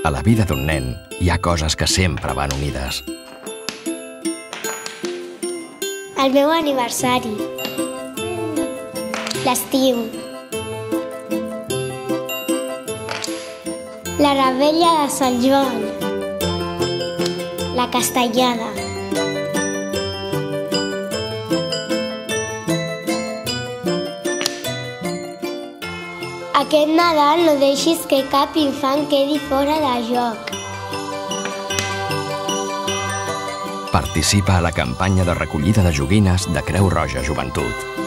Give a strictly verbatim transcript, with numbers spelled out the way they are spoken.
A la vida d'un nen hi ha coses que sempre van unides. El meu aniversari. L'estiu. La revetlla de Sant Joan. La castellada. Aquest Nadal no deixis que cap infant quedi fora de joc. Participa a la campanya de recollida de joguines de Creu Roja Joventut.